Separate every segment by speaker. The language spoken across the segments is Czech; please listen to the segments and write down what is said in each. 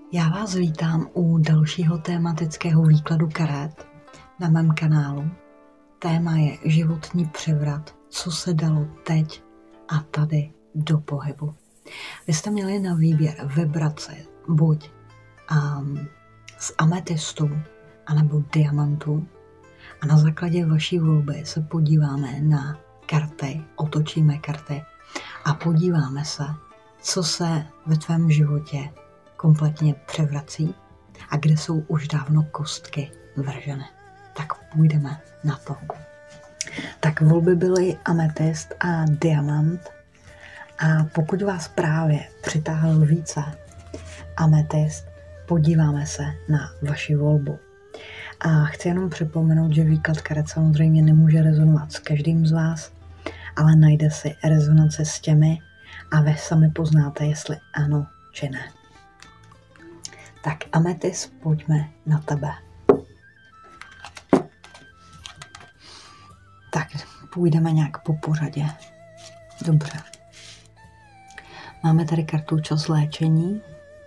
Speaker 1: Já vás vítám u dalšího tématického výkladu karet na mém kanálu. Téma je životní převrat, co se dalo teď a tady do pohybu. Vy jste měli na výběr vybrat si buď z ametystu anebo diamantu a na základě vaší volby se podíváme na karty, otočíme karty a podíváme se, co se ve tvém životě kompletně převrací a kde jsou už dávno kostky vrženy. Tak půjdeme na to. Tak volby byly ametyst a diamant a pokud vás právě přitáhl více ametyst, podíváme se na vaši volbu. A chci jenom připomenout, že výklad karet samozřejmě nemůže rezonovat s každým z vás, ale najde si rezonance s těmi a vy sami poznáte, jestli ano či ne. Tak ametyst, pojďme na tebe. Tak půjdeme nějak po pořadě. Dobře. Máme tady kartu čas léčení.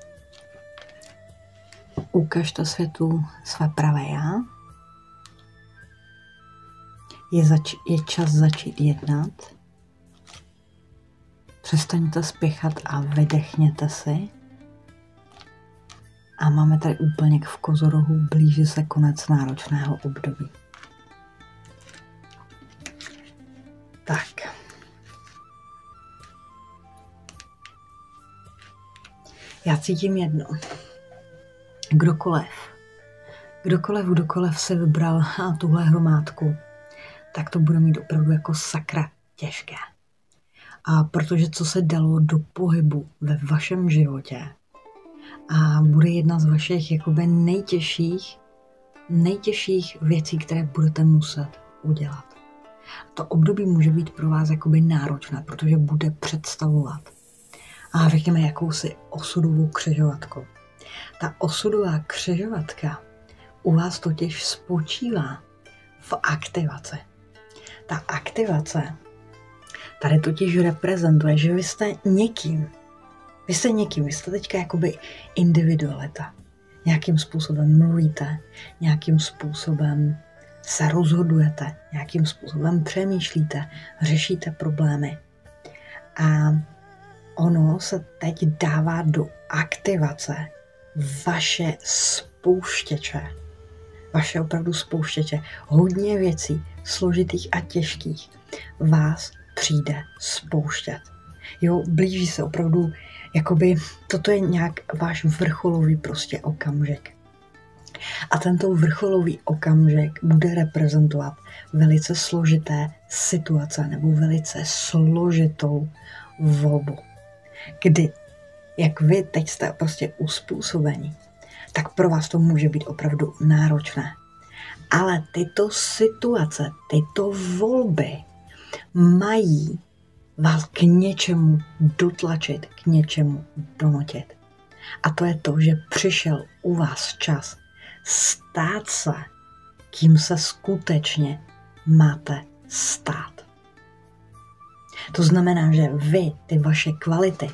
Speaker 1: Ukažte světu své pravé já. Je čas začít jednat. Přestaňte spěchat a vydechněte si. A máme tady úplněk v kozorohu, blíží se konec náročného období. Tak. Já cítím jedno. Kdokoliv si vybral tuhle hromádku, tak to bude mít opravdu jako sakra těžké. A protože co se dalo do pohybu ve vašem životě a bude jedna z vašich jakoby nejtěžších věcí, které budete muset udělat. To období může být pro vás jakoby náročné, protože bude představovat a řekněme jakousi osudovou křižovatku. Ta osudová křižovatka u vás totiž spočívá v aktivaci. Ta aktivace tady totiž reprezentuje, že vy jste někým, vy jste teďka jakoby individualita. Nějakým způsobem mluvíte, nějakým způsobem se rozhodujete, nějakým způsobem přemýšlíte, řešíte problémy. A ono se teď dává do aktivace vaše spouštěče. Vaše opravdu spouštěče. Hodně věcí, složitých a těžkých, vás přijde spouštět. Jo, blíží se opravdu, jakoby toto je nějak váš vrcholový prostě okamžik. A tento vrcholový okamžik bude reprezentovat velice složité situace nebo velice složitou volbu. Kdy, jak vy teď jste prostě uspůsobení, tak pro vás to může být opravdu náročné. Ale tyto situace, tyto volby mají vás k něčemu dotlačit, k něčemu donutit. A to je to, že přišel u vás čas stát se, kým se skutečně máte stát. To znamená, že vy, ty vaše kvality,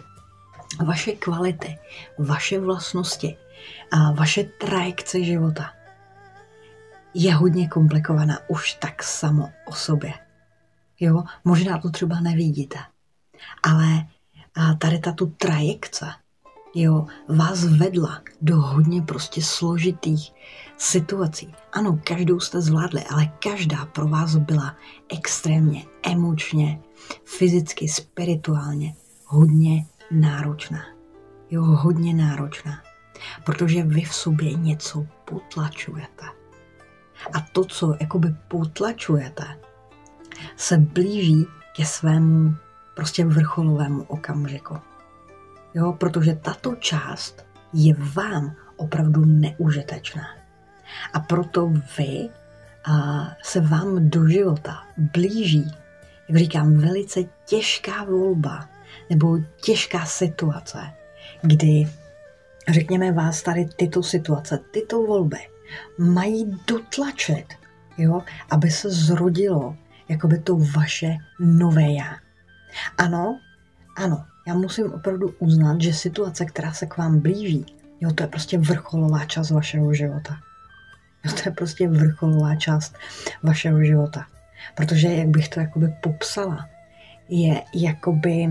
Speaker 1: vaše vlastnosti a vaše trajekce života je hodně komplikovaná už tak samo o sobě. Jo, možná to třeba nevidíte, ale tady tato trajekce, jo, vás vedla do hodně prostě složitých situací. Ano, každou jste zvládli, ale každá pro vás byla extrémně, emočně, fyzicky, spirituálně hodně náročná. Jo, hodně náročná. Protože vy v sobě něco potlačujete. A to, co jakoby potlačujete, se blíží ke svému prostě vrcholovému okamžiku. Jo, protože tato část je vám opravdu neužitečná. A proto vy se vám do života blíží, jak říkám, velice těžká volba nebo těžká situace, kdy, řekněme, vás tady tyto situace, tyto volby mají dotlačit, jo, aby se zrodilo jakoby to vaše nové já. Ano, já musím opravdu uznat, že situace, která se k vám blíží, Jo, to je prostě vrcholová část vašeho života. Jo, to je prostě vrcholová část vašeho života. Protože, jak bych to jakoby popsala, je jakoby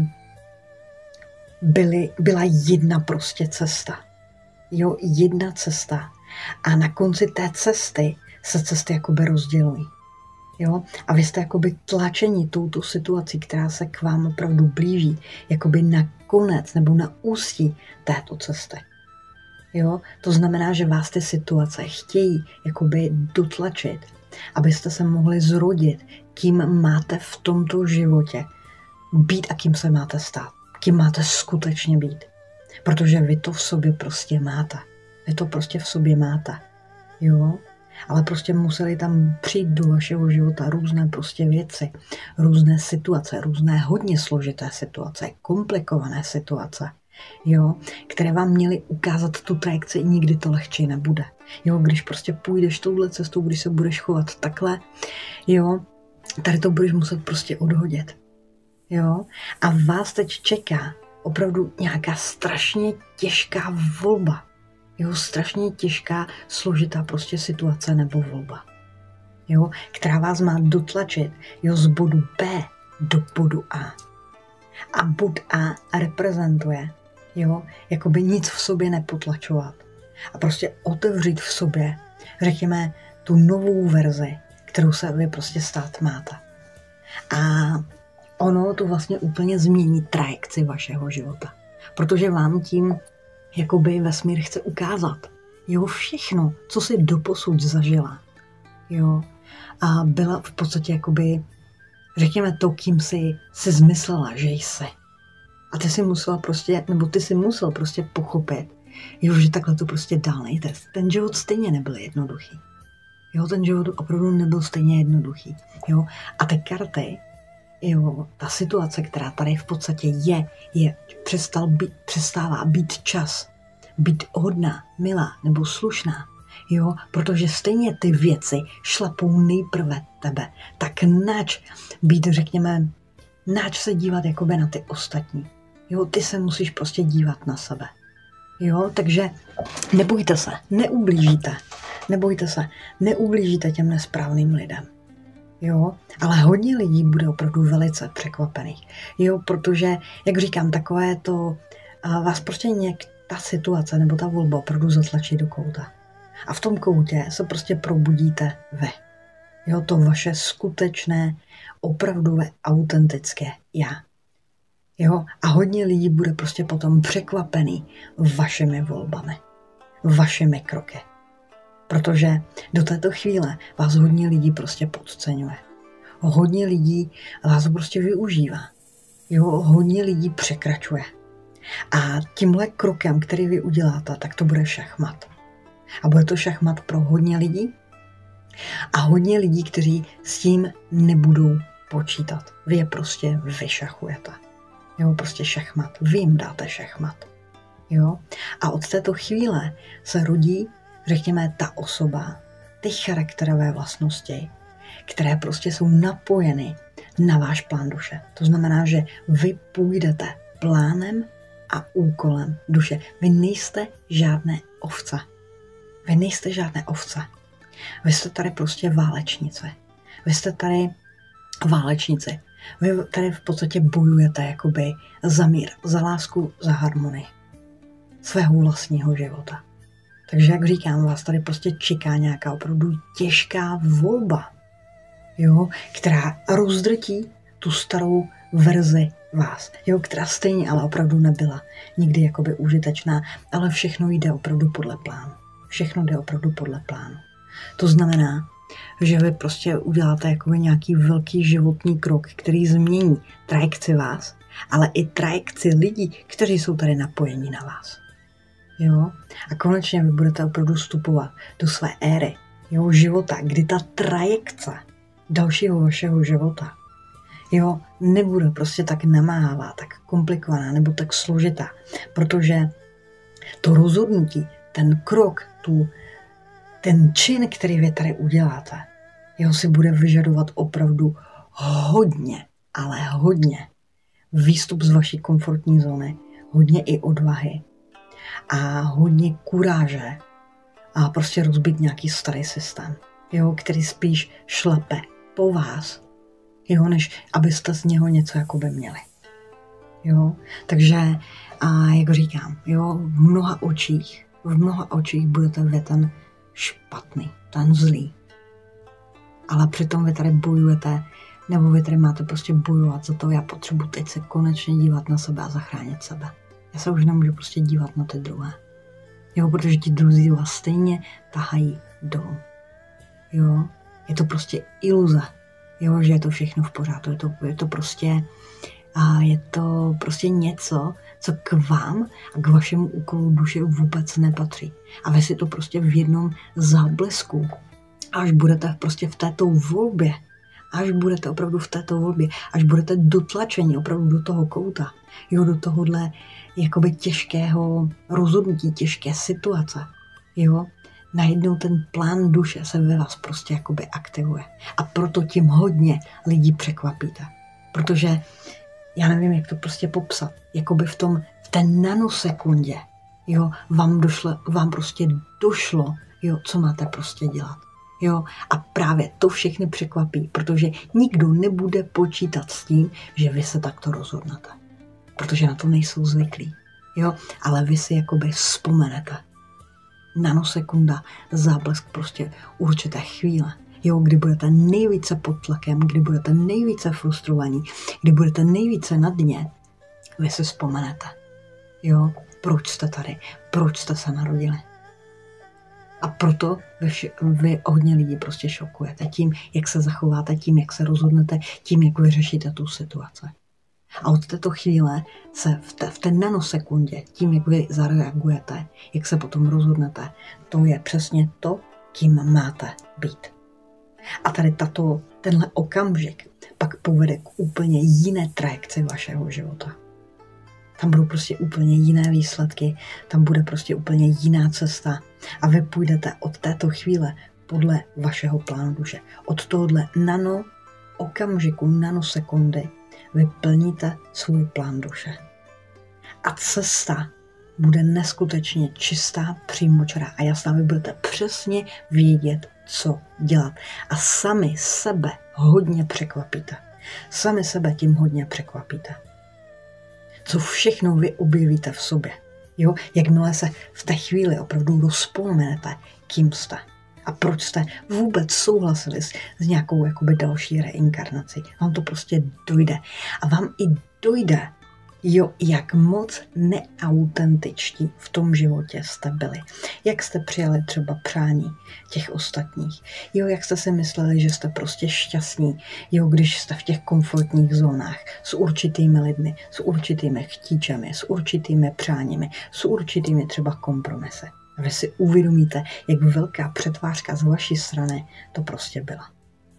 Speaker 1: byla jedna prostě cesta. Jo, jedna cesta. A na konci té cesty se cesty jakoby rozdělují. Jo? A vy jste jakoby tlačeni touto situací, která se k vám opravdu blíží, jakoby na konec nebo na ústí této cesty. Jo? To znamená, že vás ty situace chtějí jakoby dotlačit, abyste se mohli zrodit, kým máte v tomto životě být a kým se máte stát. Kým máte skutečně být. Protože vy to v sobě prostě máte. Vy to prostě v sobě máte. Jo? Ale prostě museli tam přijít do vašeho života různé prostě věci, různé situace, různé hodně složité situace, komplikované situace, jo, které vám měly ukázat tu trajekci, nikdy to lehčí nebude. Jo, když prostě půjdeš touhle cestou, když se budeš chovat takhle, jo, tady to budeš muset prostě odhodit. Jo, a vás teď čeká opravdu nějaká strašně těžká volba. Jo, strašně těžká, složitá prostě situace nebo volba. Jo, která vás má dotlačit, jo, z bodu B do bodu A. A bod A reprezentuje, jo, jakoby nic v sobě nepotlačovat. A prostě otevřít v sobě, řekněme, tu novou verzi, kterou se vy prostě stát máte. A ono to vlastně úplně změní trajekci vašeho života. Protože vám tím jakoby vesmír chce ukázat, jo, všechno, co jsi doposud zažila, jo, a byla v podstatě jakoby, řekněme to, kým jsi zmyslela, že jsi. A ty si musela prostě, nebo ty si musel prostě pochopit, jo, že takhle to prostě dál nejde. Ten život stejně nebyl jednoduchý. Jo, ten život opravdu nebyl stejně jednoduchý, jo. A ty karty, jo, ta situace, která tady v podstatě přestává být čas, být hodná, milá nebo slušná, jo, protože stejně ty věci šlapou nejprve tebe, tak nač být, řekněme, nač se dívat jakoby na ty ostatní, jo, ty se musíš prostě dívat na sebe, jo, takže nebojte se, neublížíte těm nesprávným lidem. Jo, ale hodně lidí bude opravdu velice překvapených. Jo, protože, jak říkám, takové to vás prostě ta situace nebo ta volba opravdu zatlačí do kouta. A v tom koutě se prostě probudíte vy. Jo, to vaše skutečné, opravdové, autentické já. Jo, a hodně lidí bude prostě potom překvapený vašimi volbami, vašimi kroky. Protože do této chvíle vás hodně lidí prostě podceňuje. Hodně lidí vás prostě využívá. Jo, hodně lidí překračuje. A tímhle krokem, který vy uděláte, tak to bude šachmat. A bude to šachmat pro hodně lidí. A hodně lidí, kteří s tím nebudou počítat. Vy je prostě vyšachujete. Jo, prostě šachmat. Vy jim dáte šachmat. Jo? A od této chvíle se rodí, řekněme, ta osoba, ty charakterové vlastnosti, které prostě jsou napojeny na váš plán duše. To znamená, že vy půjdete plánem a úkolem duše. Vy nejste žádné ovce. Vy nejste žádné ovce. Vy jste tady prostě válečnice. Vy jste tady válečnici. Vy tady v podstatě bojujete jakoby za mír, za lásku, za harmonii svého vlastního života. Takže jak říkám, vás tady prostě čeká nějaká opravdu těžká volba, jo, která rozdrtí tu starou verzi vás, jo, která stejně ale opravdu nebyla nikdy jakoby užitečná, ale všechno jde opravdu podle plánu. Všechno jde opravdu podle plánu. To znamená, že vy prostě uděláte jakoby nějaký velký životní krok, který změní trajekci vás, ale i trajekci lidí, kteří jsou tady napojení na vás. Jo? A konečně vy budete opravdu vstupovat do své éry, jo, života, kdy ta trajekce dalšího vašeho života, jo, nebude prostě tak namáhavá, tak komplikovaná nebo tak složitá, protože to rozhodnutí, ten krok, ten čin, který vy tady uděláte, jeho si bude vyžadovat opravdu hodně, ale hodně výstup z vaší komfortní zóny, hodně i odvahy a hodně kuráže a prostě rozbít nějaký starý systém, jo, který spíš šlape po vás, jo, než abyste z něho něco jakoby měli. Jo, takže a jak říkám, jo, v mnoha očích budete vy ten špatný, ten zlý. Ale přitom vy tady bojujete, nebo vy tady máte prostě bojovat za to, já potřebuji teď se konečně dívat na sebe a zachránit sebe. Já se už nemůžu prostě dívat na ty druhé. Jo, protože ti druzí vás stejně tahají dolů. Jo, je to prostě iluze, jo, že je to všechno v pořádku. Je to prostě něco, co k vám a k vašemu úkolu duše vůbec nepatří. A vy si to prostě v jednom záblesku, až budete prostě v této volbě, až budete opravdu v této volbě, až budete dotlačeni opravdu do toho kouta, jo, do tohohle jakoby těžkého rozhodnutí, těžké situace, jo, najednou ten plán duše se ve vás prostě jakoby aktivuje. A proto tím hodně lidí překvapíte. Protože já nevím, jak to prostě popsat, jakoby v té nanosekundě, jo, vám prostě došlo, jo, co máte prostě dělat. Jo, a právě to všechny překvapí, protože nikdo nebude počítat s tím, že vy se takto rozhodnete. Protože na to nejsou zvyklí. Jo, ale vy si jakoby vzpomenete. Nanosekunda, záblesk prostě určité chvíle. Jo, kdy budete nejvíce pod tlakem, kdy budete nejvíce frustrovaní, kdy budete nejvíce na dně, vy si vzpomenete. Jo, proč jste tady, proč jste se narodili. A proto vy hodně lidí prostě šokujete tím, jak se zachováte, tím, jak se rozhodnete, tím, jak vyřešíte tu situaci. A od této chvíle se v té nanosekundě, tím, jak vy zareagujete, jak se potom rozhodnete, to je přesně to, kým máte být. A tady tenhle okamžik pak povede k úplně jiné trajekci vašeho života. Tam budou prostě úplně jiné výsledky, tam bude prostě úplně jiná cesta a vy půjdete od této chvíle podle vašeho plánu duše. Od tohohle okamžiku, nanosekundy, vy plníte svůj plán duše. A cesta bude neskutečně čistá, přímočará a jasná. Vy budete přesně vědět, co dělat. A sami sebe hodně překvapíte. Sami sebe tím hodně překvapíte. Co všechno vy objevíte v sobě. Jo? Jakmile se v té chvíli opravdu rozpomenete, kým jste. A proč jste vůbec souhlasili s nějakou jakoby další reinkarnací. Vám to prostě dojde. A vám i dojde, jo, jak moc neautentičtí v tom životě jste byli. Jak jste přijali třeba přání těch ostatních. Jo, jak jste si mysleli, že jste prostě šťastní, jo, když jste v těch komfortních zónách s určitými lidmi, s určitými chtíčemi, s určitými přáními, s určitými třeba kompromisy. A vy si uvědomíte, jak velká přetvářka z vaší strany to prostě byla.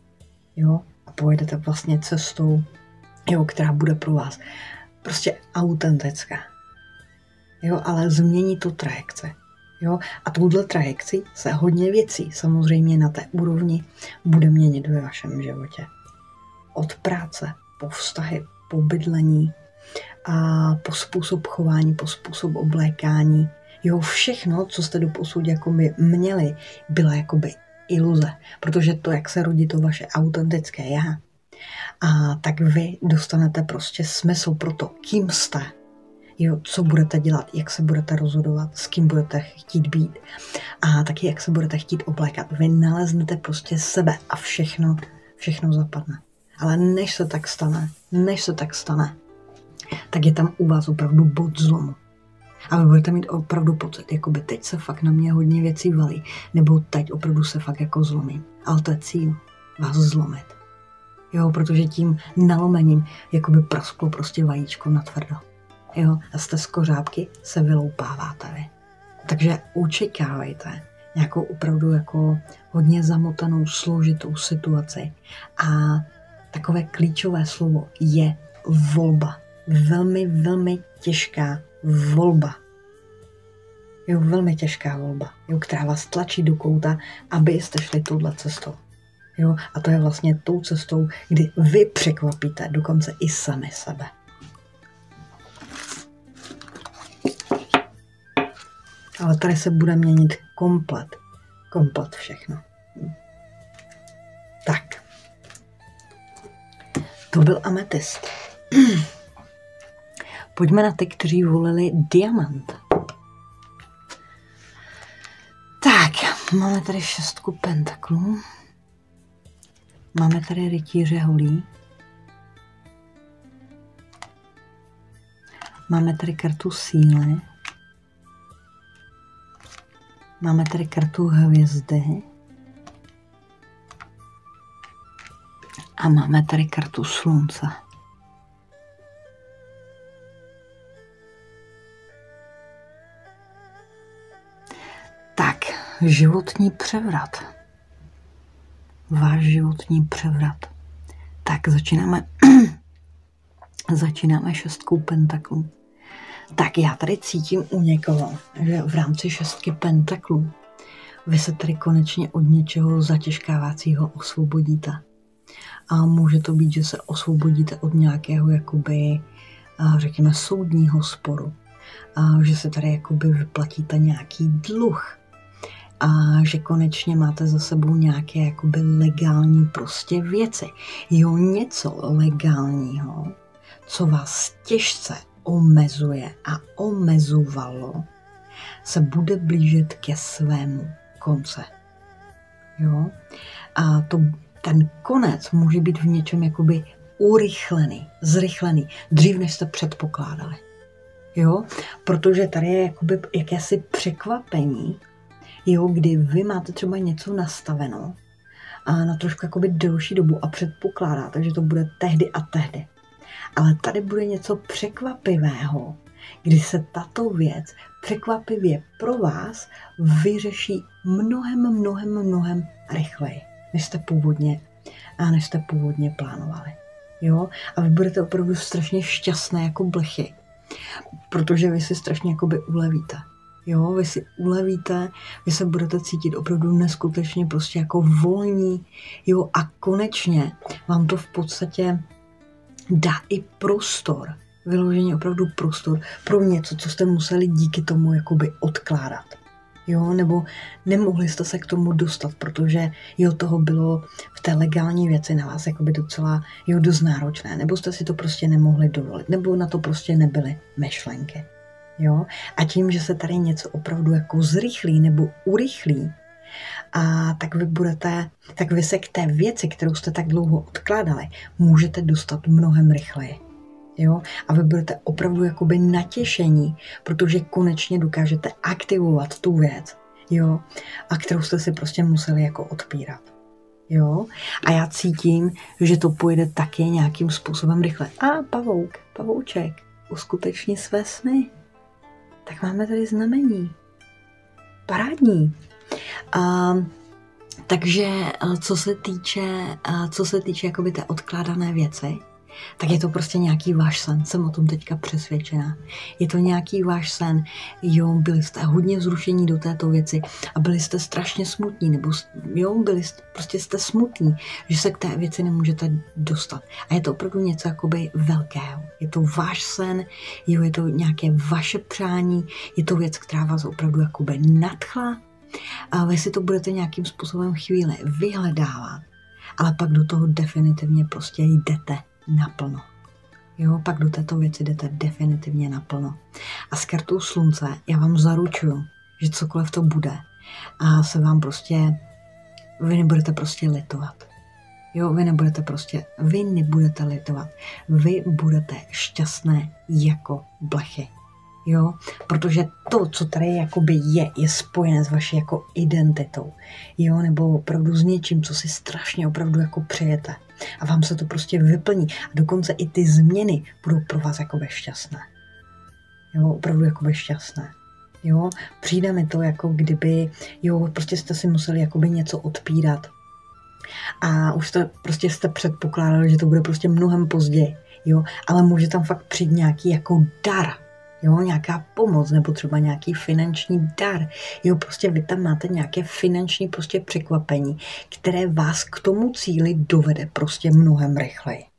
Speaker 1: Jo, a pojedete vlastně cestou, jo, která bude pro vás prostě autentická. Jo, ale změní tu trajekci. Jo, a touhle trajekci se hodně věcí samozřejmě na té úrovni bude měnit ve vašem životě. Od práce, po vztahy, po bydlení a po způsob chování, po způsob oblékání. Jo, všechno, co jste doposud jakoby měli, byla jakoby iluze. Protože to, jak se rodí to vaše autentické já, a tak vy dostanete prostě smysl pro to, kým jste, jo, co budete dělat, jak se budete rozhodovat, s kým budete chtít být a taky jak se budete chtít oblékat. Vy naleznete prostě sebe a všechno zapadne. Ale než se tak stane, tak je tam u vás opravdu bod zlomu. A vy budete mít opravdu pocit, jakoby teď se fakt na mě hodně věcí valí, nebo teď opravdu se fakt jako zlomím. Ale to je cíl, vás zlomit. Jo, protože tím nalomením jakoby prasklo prostě vajíčko natvrdo. Jo, a z té skořápky se vyloupáváte vy. Takže očekávejte nějakou opravdu jako hodně zamotanou, složitou situaci. A takové klíčové slovo je volba. Velmi, velmi těžká volba. Jo, velmi těžká volba, jo, která vás tlačí do kouta, abyste šli touhle cestou. Jo, a to je vlastně tou cestou, kdy vy překvapíte dokonce i sami sebe. Ale tady se bude měnit komplet všechno. Tak. To byl ametyst. Pojďme na ty, kteří volili diamant. Tak, máme tady 6 pentaklů. Máme tady rytíře holí. Máme tady kartu síly. Máme tady kartu hvězdy. A máme tady kartu slunce. Tak, životní převrat. Váš životní převrat. Tak, začínáme 6 pentaklů. Tak já tady cítím u někoho, že v rámci 6 pentaklů vy se tady konečně od něčeho zatěžkávacího osvobodíte. A může to být, že se osvobodíte od nějakého, jakoby, řekněme, soudního sporu. A že se tady jakoby vyplatíte nějaký dluh. A že konečně máte za sebou nějaké jakoby legální prostě věci. Jo, něco legálního, co vás těžce omezuje a omezovalo, se bude blížit ke svému konce. Jo? A ten konec může být v něčem jakoby urychlený, zrychlený, dřív než jste předpokládali. Jo? Protože tady je jakoby jakési překvapení, jo, kdy vy máte třeba něco nastaveno a na trošku jakoby delší dobu a předpokládáte, že to bude tehdy a tehdy. Ale tady bude něco překvapivého, kdy se tato věc překvapivě pro vás vyřeší mnohem rychleji, než jste původně plánovali. Jo? A vy budete opravdu strašně šťastné jako blechy, protože vy si strašně jakoby ulevíte. Jo, vy si ulevíte, vy se budete cítit opravdu neskutečně prostě jako volní, jo, a konečně vám to v podstatě dá i prostor, vyloženě opravdu prostor pro něco, co jste museli díky tomu jakoby odkládat. Jo, nebo nemohli jste se k tomu dostat, protože jo, toho bylo v té legální věci na vás jakoby docela dost náročné, nebo jste si to prostě nemohli dovolit, nebo na to prostě nebyly myšlenky. Jo? A tím, že se tady něco opravdu jako zrychlí nebo urychlí, a tak vy se k té věci, kterou jste tak dlouho odkládali, můžete dostat mnohem rychleji. Jo? A vy budete opravdu jakoby natěšení, protože konečně dokážete aktivovat tu věc, jo? A kterou jste si prostě museli jako odpírat. Jo? A já cítím, že to pojede taky nějakým způsobem rychle. A pavouček, uskuteční své sny. Tak máme tady znamení. Parádní. Takže co se týče jakoby té odkládané věci, tak je to prostě nějaký váš sen, jsem o tom teďka přesvědčená. Je to nějaký váš sen, jo, byli jste hodně vzrušení do této věci a byli jste strašně smutní, nebo jo, prostě jste smutní, že se k té věci nemůžete dostat. A je to opravdu něco jakoby velkého. Je to váš sen, jo, je to nějaké vaše přání, je to věc, která vás opravdu jakoby nadchla a vy si to budete nějakým způsobem chvíli vyhledávat, ale pak do toho definitivně prostě jdete naplno. Jo, pak do této věci jdete definitivně naplno. A s kartou slunce já vám zaručuju, že cokoliv to bude a se vám prostě, vy nebudete prostě litovat. Jo, vy nebudete litovat. Vy budete šťastné jako blechy. Jo, protože to, co tady jakoby je spojené s vaší jako identitou, jo, nebo opravdu s něčím, co si strašně opravdu jako přejete a vám se to prostě vyplní a dokonce i ty změny budou pro vás jakoby šťastné. Jo, opravdu jakoby šťastné. Jo, přijde mi to jako kdyby, jo, prostě jste si museli jakoby něco odpírat a už jste předpokládali, že to bude prostě mnohem později, jo, ale může tam fakt přijít nějaký jako dar. Jo, nějaká pomoc nebo třeba nějaký finanční dar. Jo, prostě vy tam máte nějaké finanční prostě překvapení, které vás k tomu cíli dovede prostě mnohem rychleji.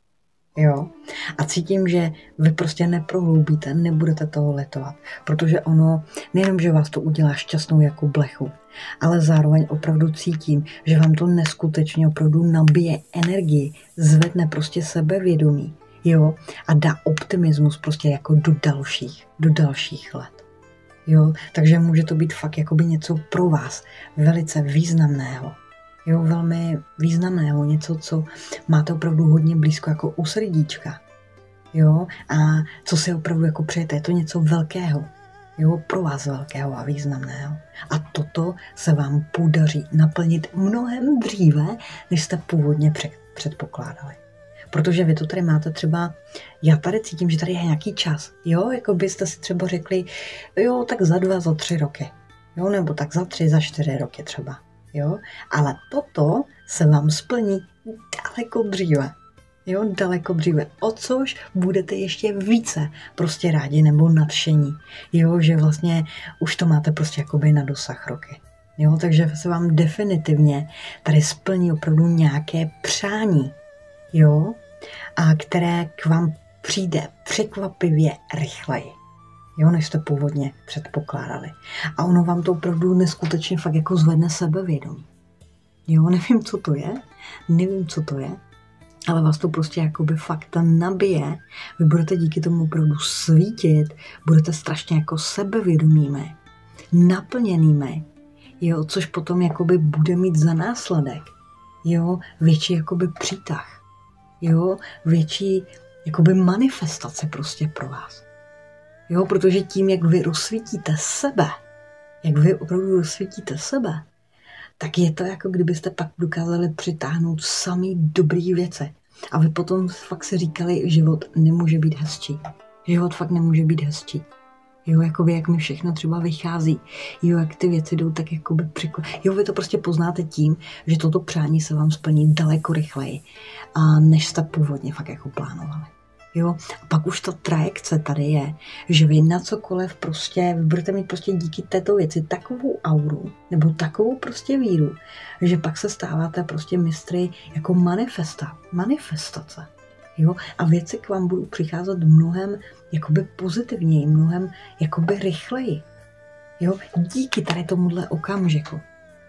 Speaker 1: Jo? A cítím, že vy prostě neprohloubíte, nebudete toho litovat, protože ono nejenom, že vás to udělá šťastnou jako blechu, ale zároveň opravdu cítím, že vám to neskutečně opravdu nabije energii, zvedne prostě sebevědomí, jo? A dá optimismus prostě jako do dalších let. Jo? Takže může to být fakt jakoby něco pro vás velice významného. Jo, velmi významného, něco, co máte opravdu hodně blízko jako u srdíčka. Jo, a co si opravdu jako přejete, je to něco velkého. Jo, pro vás velkého a významného. A toto se vám podaří naplnit mnohem dříve, než jste původně předpokládali. Protože vy to tady máte třeba, já tady cítím, že tady je nějaký čas. Jo, jako byste si třeba řekli, jo, tak za 2, za 3 roky. Jo, nebo tak za 3, za 4 roky třeba. Jo? Ale toto se vám splní daleko dříve. Jo? Daleko dříve. O což budete ještě více prostě rádi nebo nadšení. Jo? Že vlastně už to máte prostě jakoby na dosah roky. Jo? Takže se vám definitivně tady splní opravdu nějaké přání. Jo? A které k vám přijde překvapivě rychleji. Jo, než jste původně předpokládali. A ono vám to opravdu neskutečně fakt jako zvedne sebevědomí. Jo, nevím, co to je, ale vás to prostě jakoby fakt nabije. Vy budete díky tomu opravdu svítit, budete strašně jako sebevědomými, naplněnými, jo, což potom jakoby bude mít za následek, jo, větší jakoby přítah, jo, větší jakoby manifestace prostě pro vás. Jo, protože tím, jak vy rozsvítíte sebe, tak je to jako kdybyste pak dokázali přitáhnout samý dobrý věci. A vy potom fakt si říkali, život nemůže být hezčí. Život fakt nemůže být hezčí. Jo, jakoby jak mi všechno třeba vychází. Jo, jak ty věci jdou tak jakoby Jo, vy to prostě poznáte tím, že toto přání se vám splní daleko rychleji, než jste původně fakt jako plánovali. Jo, a pak už ta trajekce tady je, že vy na cokoliv prostě, vy budete mít prostě díky této věci takovou auru, nebo takovou prostě víru, že pak se stáváte prostě mistry jako manifestace. Jo, a věci k vám budou přicházet mnohem jakoby pozitivněji, mnohem jakoby rychleji. Jo, díky tady tomuhle okamžiku.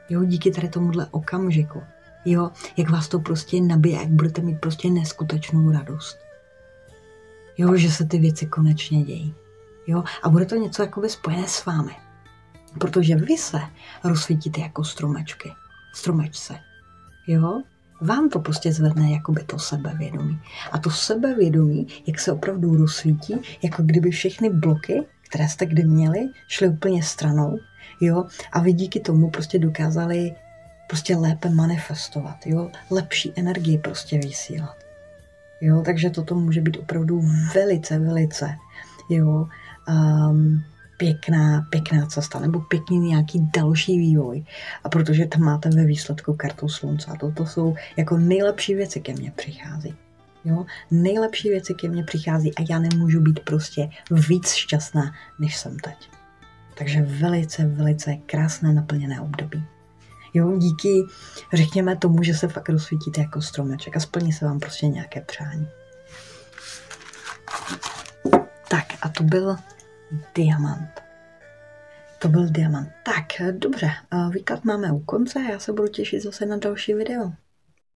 Speaker 1: Jo, jak vás to prostě nabije, jak budete mít prostě neskutečnou radost. Jo, že se ty věci konečně dějí. Jo, a bude to něco jakoby spojené s vámi. Protože vy se rozsvítíte jako stromečce. Jo, vám to prostě zvedne jakoby to sebevědomí. A to sebevědomí, jak se opravdu rozsvítí, jako kdyby všechny bloky, které jste kdy měli, šly úplně stranou. Jo, a vy díky tomu prostě dokázali prostě lépe manifestovat. Jo, lepší energii prostě vysílat. Jo, takže toto může být opravdu velice, jo, pěkná cesta, nebo pěkný nějaký další vývoj. A protože tam máte ve výsledku kartu slunce. A toto jsou jako nejlepší věci ke mně přichází. Jo, nejlepší věci ke mně přichází a já nemůžu být prostě víc šťastná, než jsem teď. Takže velice krásné naplněné období. Jo, díky, řekněme tomu, že se fakt rozsvítíte jako stromeček a splní se vám prostě nějaké přání. Tak a to byl diamant. Tak, dobře, výklad máme u konce a já se budu těšit zase na další video.